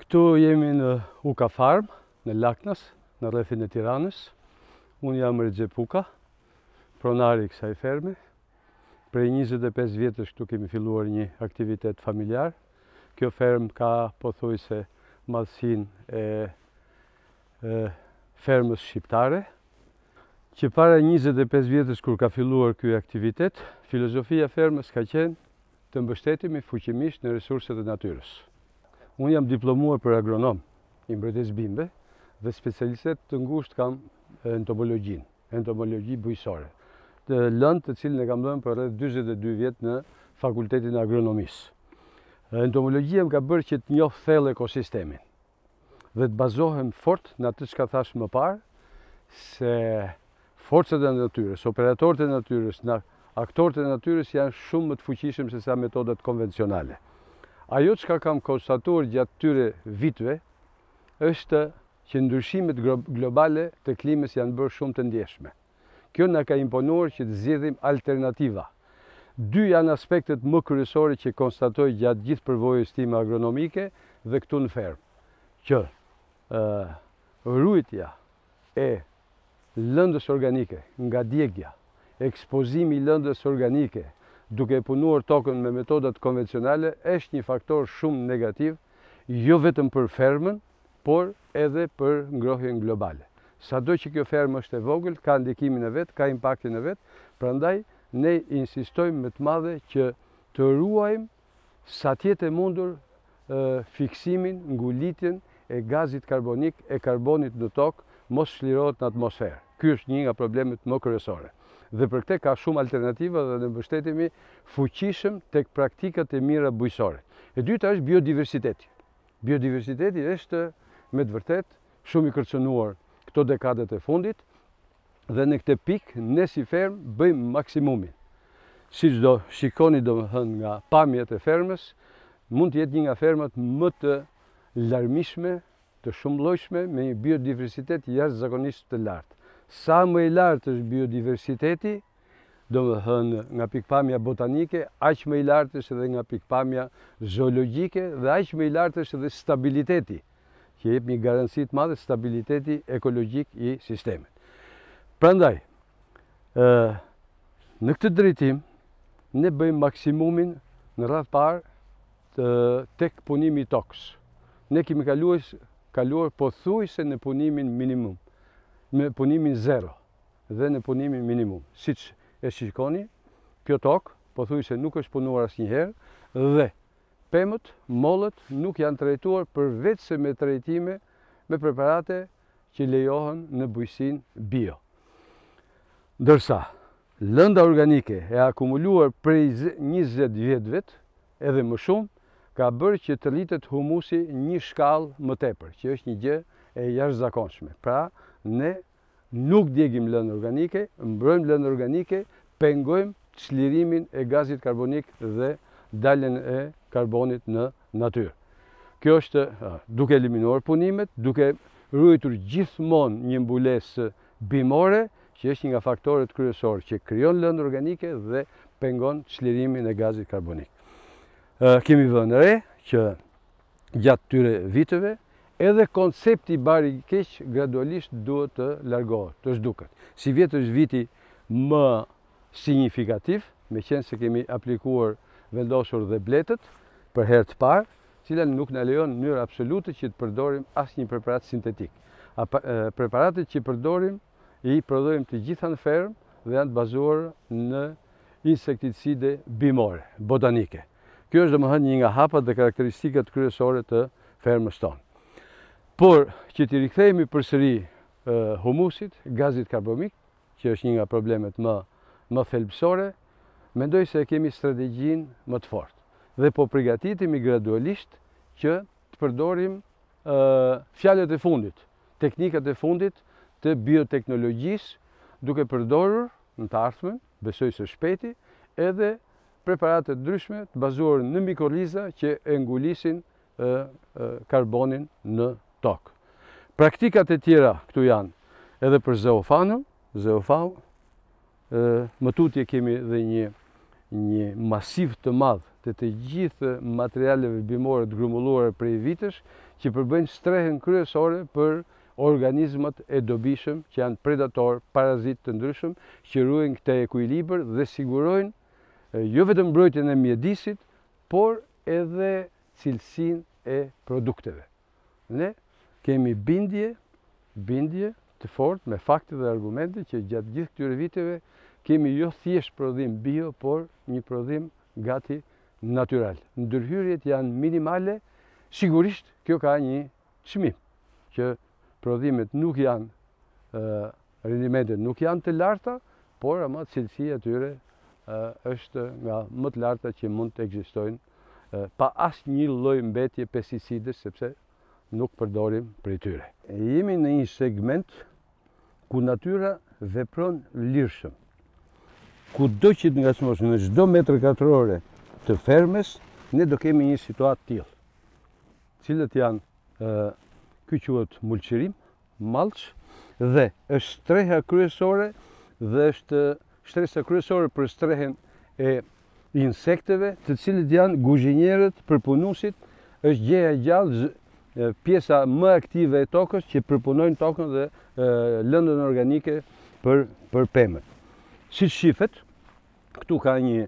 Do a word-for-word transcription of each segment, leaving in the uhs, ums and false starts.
Këtu jemi në Uka Farm, në Laknas, në rrethin e Tiranës. Unë jam Rexhep Uka, pronari i kësaj ferme. Prej njëzet e pesë vjetësh këtu kemi filluar një aktivitet familjar. Kjo ferm ka pothuajse madhësinë e, e fermës shqiptare. Që para njëzet e pesë vjetësh kur ka filluar ky aktivitet, filozofia e fermës ka qenë të mbështetemi fuqimisht në resurset e natyrës. Unë jam diplomuar për agronom, i mbretërisë bimbe, dhe specialitet të ngushtë kam entomologjinë, entomologji bujqësore. Të lëndë të cilën e kam dhënë për rreth dyzet e dy vjet në Fakultetin e Agronomisë. Entomologjia më ka bërë që të njoh thellë ekosistemin dhe të bazohem fort në atë çka thash më parë, se forcat e natyrës, operatorët e natyrës, aktorët e natyrës janë shumë më të fuqishëm se sa metodat konvencionale. Ajo çka kam konstatuar gjatë tyre viteve është që ndryshimet globale të klimës janë bërë shumë të ndjeshme. Kjo na ka imponuar që të zgjedhim alternativa. Dy janë aspektet më kryesore që konstatoj gjatë gjithë përvojës time agronomike dhe këtu në fermë, që uh, rujtja e lëndës organike nga djegja, ekspozimi i lëndës organike duke punuar tokën me metodat konvencionale është një faktor shumë negativ, jo vetëm për fermën, por edhe për ngrohjen globale. Sado që kjo fermë është e vogël, ka ndikimin e vet, ka impaktin e vet, prandaj ne insistojmë me të madhe që të ruajmë sa tjetë e mundur e, fiksimin, ngulitjen e gazit karbonik e karbonit në tokë, mos shlirohet në atmosferë. Ky është një nga problemet më kryesore. Dhe për këtë ka shumë alternativa dhe ne mbështetemi fuqishëm tek praktikat e mira bujqësore. E dyta është biodiversiteti. Biodiversiteti është me të vërtet shumë i kërcënuar këto dekadet e fundit dhe në këtë pikë ne si fermë bëjmë maksimumin. Siç do shikoni domethënë nga pamjet e fermës, mund të jetë një nga fermat më të larmishme, të shumëllojshme me një biodiversitet jashtëzakonisht të lartë. Sa më i lartë është biodiversiteti, domethënë nga pikpamja botanike, aq më i lartë është edhe nga pikpamja zoologjike dhe aq më i lartë është edhe stabiliteti, që jep një garanci të madhe stabiliteti ekologjik i sistemit. Prandaj, ë në këtë drejtim ne bëjmë maksimumin në radhë parë të tek punimi i tokës. Ne kemi kaluar kaluar pothuajse në punimin minimum, me punimin zero dhe në punimin minimum. Siç e shikoni, kjo tokë pothuajse nuk është punuar asnjëherë dhe pemët, mollët nuk janë trajtuar përveç se me trajtime me preparate që lejohen në bujqësinë bio. Ndërsa lënda organike e akumuluar prej njëzet vjetëve edhe më shumë ka bërë që të rritet humusi një shkallë më tepër, që është një gjë e jashtëzakonshme. Pra, ne nuk djegim lëndë organike, mbrojmë lëndë organike, pengojmë çlirimin e gazit karbonik dhe daljen e karbonit në natyrë. Kjo është duke eliminuar punimet, duke ruajtur gjithmonë një mbulesë bimore, që është një nga faktorët kryesorë që krijon lëndë organike dhe pengon çlirimin e gazit karbonik. Kemi vënë re që gjatë tyre viteve edhe koncepti bari i keq gradualisht duhet të largohet, të zhduket. Si vjet është viti më signifikativ, meqense se kemi aplikuar vendosur dhe bletët për herë të parë, cila nuk na lejon në mënyrë absolute që të përdorim asnjë preparat sintetik. Preparatet që përdorim i prodhojmë të gjitha në fermë dhe janë të bazuar në insekticide bimore, botanike. Kjo është domethënë një nga hapat dhe karakteristikat kryesore të fermës tonë. Por që t'i rikthehemi përsëri uh, humusit, gazit karbonik, që është një nga problemet më, më thelbësore, mendoj se kemi strategjinë më të fortë. Dhe po përgatitemi gradualisht që të përdorim uh, fjalët e fundit, teknikat e fundit të bioteknologjisë, duke përdorur në të ardhmen, besoj se shpejti, edhe preparate ndryshme të bazuar në mikorriza që e ngulisin e, e, karbonin në tokë. Praktikat e tjera këtu janë edhe për zeofanën, zeofau, më tutje kemi dhe një një masiv të madh të të gjithë materialeve bimore të grumbulluara prej vitesh që përbëjnë strehën kryesore për organizmat e dobishëm që janë predator, parazit të ndryshëm që ruajnë këtë ekuilibër dhe sigurojnë jo vetëm mbrojtjen e mjedisit, por edhe cilësinë e produkteve. Ne kemi bindje, bindje të fortë me fakte dhe argumente që gjatë gjithë këtyre viteve kemi jo thjesht prodhim bio, por një prodhim gati natyral. Ndërhyrjet janë minimale, sigurisht kjo ka një çmim, që prodhimet nuk janë, uh, rendimentet nuk janë të larta, por ama cilësia tyre uh, është nga më të larta që mund të ekzistojnë uh, pa asnjë lloj mbetje pesticidesh, sepse nuk përdorim prej tyre. E jemi në një segment ku natyra vepron lirshëm. Kudo që të ngacmosh në çdo metër katror të fermes, ne do kemi një situatë tillë, cilët janë uh, ky quhet mulqirim, mallç, dhe është streha kryesore dhe është shtresa kryesore për strehen e insekteve, të cilët janë guzhinjerët, përpunuesit, është gjeja e gjallë, pjesa më aktive e tokës që përpunojnë tokën dhe lëndën organike për, për pemën. Si shifet, këtu ka një,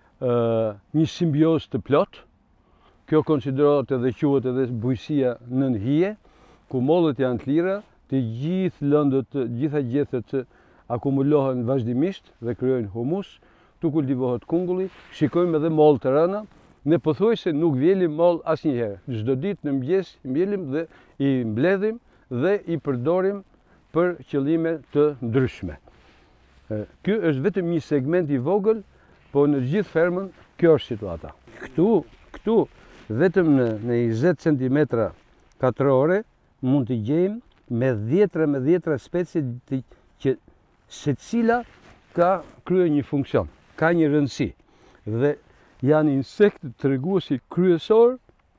një simbiozë të plot, kjo konsiderohet edhe quhet edhe bujësia nën hije, ku mollet janë të lira, të gjithë lëndët, gjitha gjethet akumulohen vazhdimisht dhe krijojnë humus, tu kultivohet kungulli, shikojmë edhe mollë të rëna, ne pothuajse nuk vjelim mollë asnjëherë. Çdo ditë në mëngjes mbjellim dhe i mbledhim dhe i përdorim për qëllime të ndryshme. Ky është vetëm një segment i vogël, po në gjithë fermën kjo është situata. Këtu, këtu vetëm në, në njëzet centimetra katrore mund të gjejmë me dhjetra me dhjetra specie të, që secila ka kryer një funksion, ka një rëndësi dhe janë insekte treguesi kryesor,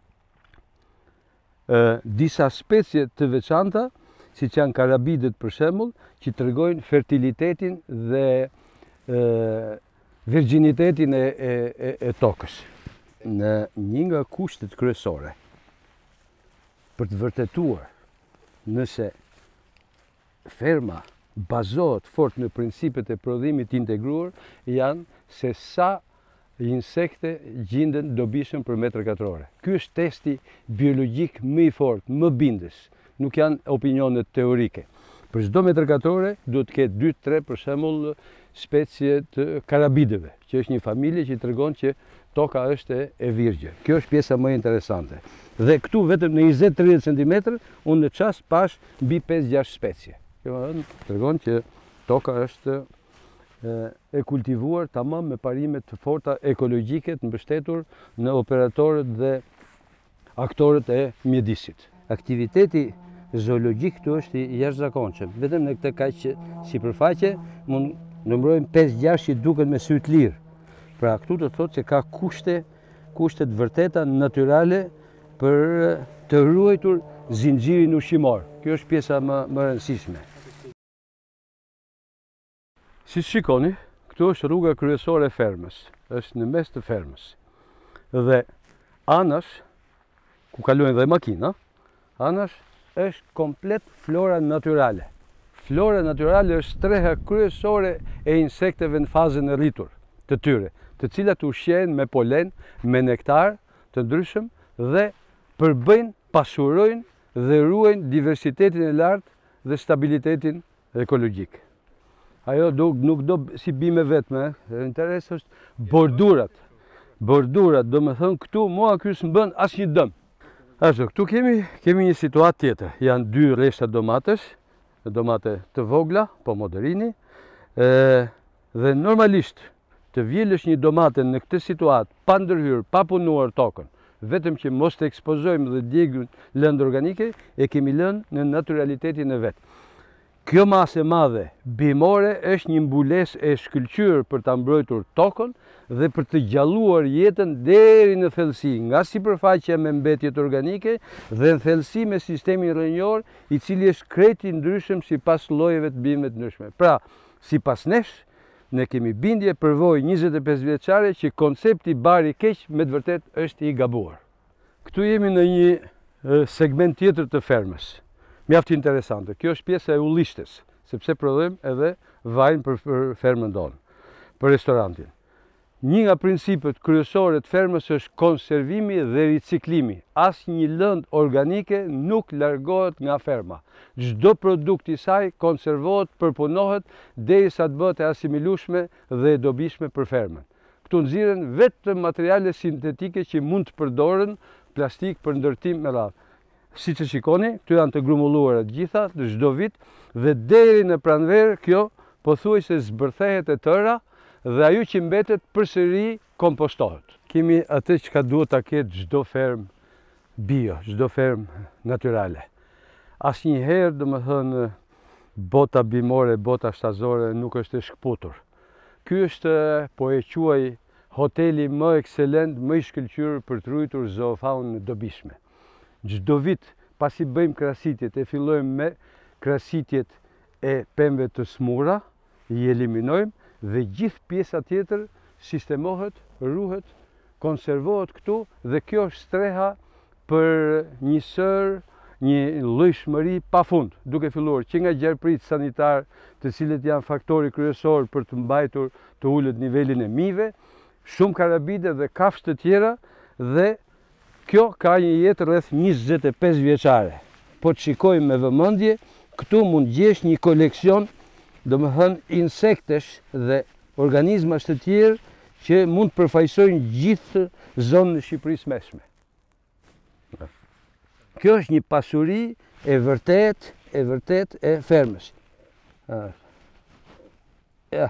e, disa specie të veçanta, siç janë karabidët për shembull, që tregojnë fertilitetin dhe e, virginitetin e, e, e, e tokës. Në një nga kushtet kryesore për të vërtetuar nëse ferma bazohet fort në principet e prodhimit integruar janë se sa insekte gjenden dobishëm për metër katrore. Ky është testi biologjik më i fortë, më bindës. Nuk janë opinionet teorike. Për çdo metër katrore duhet të ketë dy tre për shembull specie të karabidëve, që është një familje që tregon që toka është e virgjë. Kjo është pjesa më interesante. Dhe këtu vetëm në njëzet deri tridhjetë centimetra unë në çast pash mbi pesë gjashtë specie. Kjo tregon që toka është e kultivuar tamam me parime të forta ekologjike të mbështetur në operatorët dhe aktorët e mjedisit. Aktiviteti zoologjik këtu është i jashtëzakonshëm. Vetëm në këtë kaq sipërfaqe mund numërojmë pesë gjashtë që duken me sy të lirë. Pra këtu do të thotë që ka kushte, kushte të vërteta natyrale për të ruajtur zinxhirin ushqimor. Kjo është pjesa më, më rëndësishme. Si shikoni, këtu është rruga kryesore e fermës, është në mes të fermës. Dhe anash, ku kalojnë dhe makina, anash është komplet flora natyrale. Flora natyrale është streha kryesore e insekteve në fazën e rritur të tyre, të cilat ushqehen me polen, me nektar të ndryshëm dhe përbëjnë, pasurojnë dhe ruajnë diversitetin e lartë dhe stabilitetin ekologjik. Ajo do, nuk do si bime vetme, interes është bordurat. Bordurat, do me thënë këtu, mua ky s'mbën asnjë dëm. Ashtu, këtu kemi, kemi një situatë tjetër. Janë dy rreshta domatesh, domate të vogla, po moderini, e, dhe normalisht të vjelësh një domate në këtë situatë, pa ndërhyrë, pa punuar tokën, vetëm që mos të ekspozojmë dhe djegën lëndë organike, e kemi lënë në naturalitetin e vetë. Kjo masë e madhe bimore është një mbulesë e shkëlqyer për ta mbrojtur tokën dhe për të gjalluar jetën deri në thellësi, nga sipërfaqja me mbetjet organike dhe në thellësi me sistemin rrënjor, i cili është krejt i ndryshëm sipas llojeve të bimëve të ndryshme. Pra, sipas nesh, ne kemi bindje përvojë njëzet e pesë vjeçare që koncepti bari keq me të vërtet është i gabuar. Këtu jemi në një segment tjetër të fermës. Mjaft interesante. Kjo është pjesa e ullishtes, sepse prodhojmë edhe vajin për, për fermën tonë, për restorantin. Një nga principet kryesore të fermës është konservimi dhe riciklimi. Asnjë lëndë organike nuk largohet nga ferma. Çdo produkt i saj konservohet, përpunohet derisa të bëhet e asimilueshme dhe e dobishme për fermën. Këtu nxirren vetëm materiale sintetike që mund të përdoren, plastik për ndërtim me radhë. Siç e shikoni, këtu janë të grumbulluara të gjitha në çdo vit dhe deri në pranverë kjo pothuajse zbërthehet e tëra dhe ajo që mbetet përsëri kompostohet. Kemi atë që ka duhet ta ketë çdo fermë bio, çdo fermë natyrale. Asnjëherë, domethënë, bota bimore, bota shtazore nuk është e shkputur. Ky është, po e quaj, hoteli më ekselent, më i shkëlqyer për të ruajtur zoofaunën e dobishme. Çdo vit, pasi bëjmë krahasitjet, e fillojmë me krahasitjet e pemëve të smura, i eliminojmë dhe gjithë pjesa tjetër sistemohet, ruhet, konservohet këtu dhe kjo është streha për një sër, një llojshmëri pafund, duke filluar që nga gjerprit sanitar, të cilët janë faktori kryesor për të mbajtur të ulët nivelin e mive, shumë karabide dhe kafshë të tjera dhe kjo ka një jetë rreth njëzet e pesë vjeçare. Po të shikojmë me vëmendje, këtu mund gjesh një koleksion, domethënë insektesh dhe organizmash të tjerë që mund të përfaqësojnë gjithë zonën e Shqipërisë mesme. Kjo është një pasuri e vërtet, e vërtet e fermës. Ja.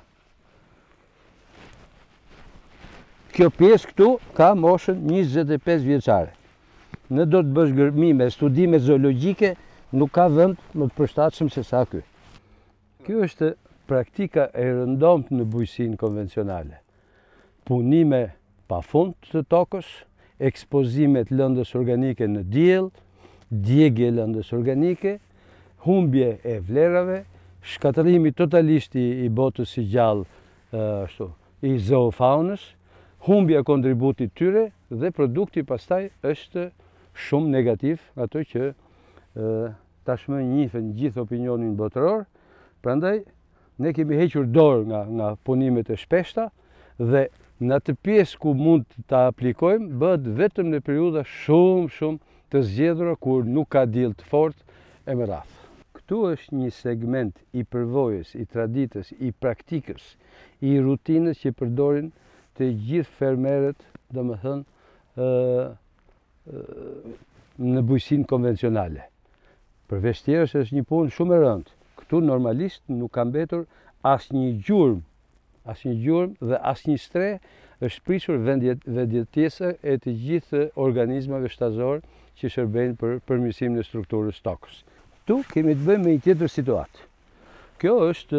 Kjo pjesë këtu ka moshën njëzet e pesë vjeçare. Në do të bësh gërmime, studime zoologjike, nuk ka vend më të përshtatshëm se sa ky. Kjo është praktika e rëndomtë në bujqësinë konvencionale. Punime pafund të tokës, ekspozime të lëndës organike në diell, djegje e lëndës organike, humbje e vlerave, shkatërrimi totalisht i botës së gjallë, ashtu, i zoofaunës, humbja e kontributit tyre dhe produkti pastaj është shumë negativ, ato që tashmë njihen gjithë opinionin botëror. Prandaj ne kemi hequr dorë nga, nga punimet e shpeshta dhe në atë pjesë ku mund ta aplikojmë bëhet vetëm në periudha shumë shumë të zgjedhura kur nuk ka diell të fortë e me radhë. Këtu është një segment i përvojës, i traditës, i praktikës, i rutinës që përdorin të gjithë fermerët, domethënë në bujqësinë konvencionale. Përveç tjerës është një punë shumë e rëndë. Këtu normalisht nuk ka mbetur asnjë gjurmë, asnjë gjurmë dhe asnjë stre, është prishur vendjetesa e të gjithë organizmave shtazor që shërbejnë për përmirësimin e strukturës tokës. Këtu kemi të bëjmë me një tjetër situatë. Kjo është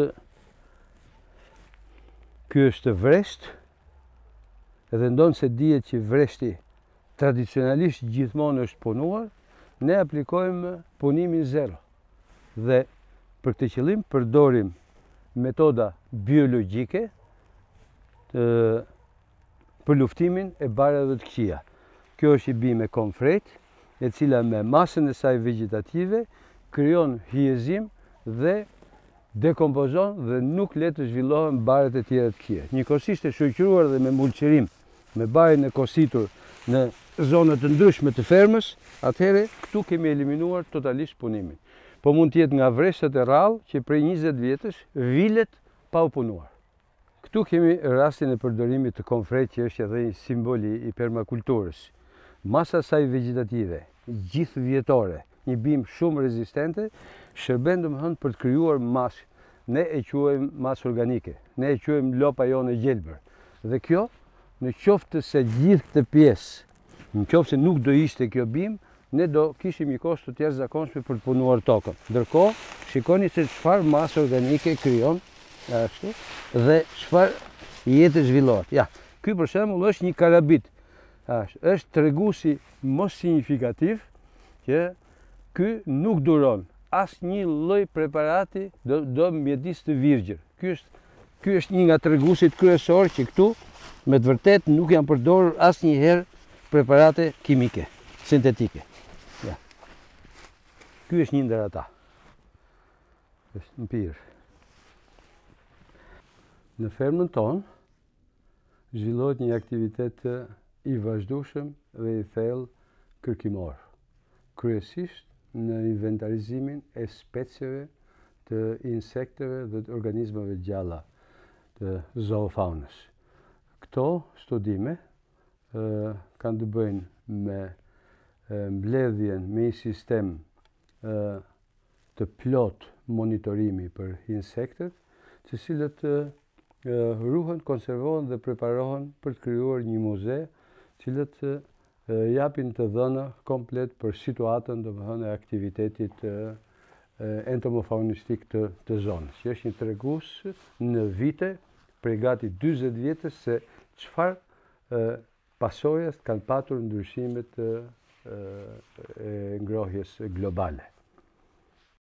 Ky është vresht, edhe ndonë se dihet që vreshti tradicionalisht gjithmonë është punuar, ne aplikojmë punimin zero. Dhe për këtë qëllim përdorim metoda biologjike të, për luftimin e barave të këqija. Kjo është i bime konfrejt, e cila me masën e saj vegetative krijon hyjezim dhe dekompozon dhe nuk le të zhvillohen baret e tjera të këqija. Njëkohësisht e shoqëruar dhe me mulqirim, me barin e kositur në zonat të ndryshme të fermës, atëherë këtu kemi eliminuar totalisht punimin. Po mund të jetë nga vreshtat e rrallë që prej njëzet vjetësh vilet pa u punuar. Këtu kemi rastin e përdorimit të konfrejt që është edhe një simboli i permakulturës. Masa saj vegetative, gjithë vjetore, një bimë shumë rezistente, shërben domethënë për të krijuar masë. Ne e quajmë masë organike, ne e quajmë lopa jonë e gjelbër. Dhe kjo, në qoftë se gjithë këtë pjesë, në qoftë se nuk do ishte kjo bimë, ne do kishim një kosto të jashtëzakonshme për të punuar tokën. Ndërkohë, shikoni se çfarë masë organike krijon ashtu dhe çfarë jetë zhvillohet. Ja, ky për shembull është një karabit. Ashtu, është treguesi mos signifikativ që ky nuk duron asnjë lloj preparati do, do mjedis të virgjër. Ky është Ky është një nga treguesit kryesor që këtu me të vërtet nuk janë përdorur asnjëherë preparate kimike, sintetike. Ja. Ky është një ndër ata. Është në pirë. Në fermën tonë zhvillohet një aktivitet i vazhdueshëm dhe i thellë kërkimor, kryesisht në inventarizimin e specieve të insekteve dhe të organizmave gjalla të zoofaunës. Këto studime e, kanë të bëjnë me e, mbledhjen me një sistem e, të plot monitorimi për insektet, të cilët e, ruhen, konservohen dhe preparohen për të krijuar një muze, cilët e, japin të dhëna komplet për situatën, domethënë, e aktivitetit e, entomofaunistik të, të zonës, që është një tregues në vite prej gati dyzet vjetës se çfarë pasojës kanë patur ndryshimet e, e ngrohjes globale.